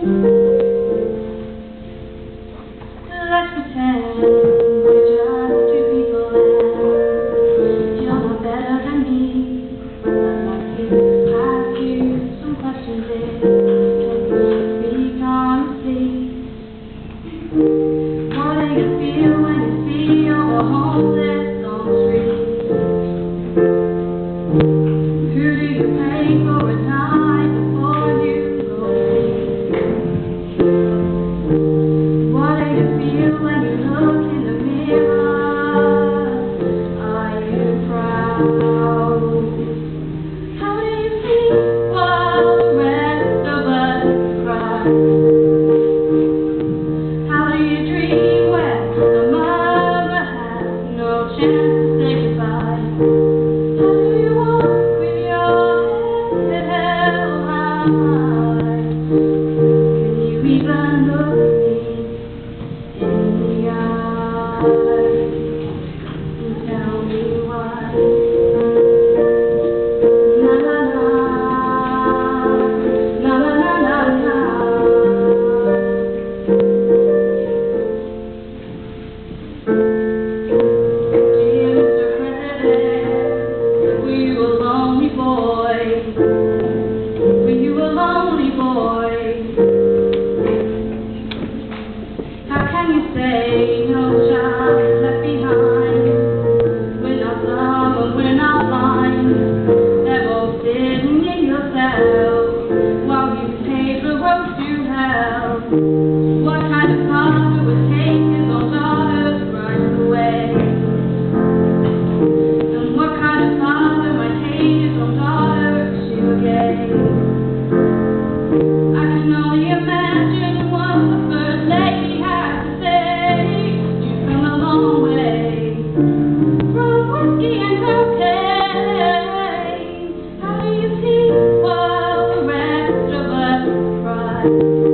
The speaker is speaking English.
Let's pretend we're just two people and you're not better than me. I'd like to ask you some questions if you speak honestly. What do you feel when you see all the homeless on the street? Who do you pay for a night before you go to sleep? What do you feel when you look in the mirror? Are you proud? How do you feel while the rest of us cry? How do you dream when the mother has no chance to say goodbye? How do you walk with your head held high? Can you even look me in the eye and tell me why? Na na na, na na na na. Dear Mr. President, were you a lonely boy? Were you a lonely boy? How can you say no child is left behind? We're not dumb and we're not blind. They're both sitting in your cell while you pave the road to hell. What kind of father would take his own daughter's rights away? And what kind of father might hate his own daughter if she were gay? I can only imagine what the first lady had to say. You've come a long way from whiskey and cocaine. How do you feel while the rest of us cry?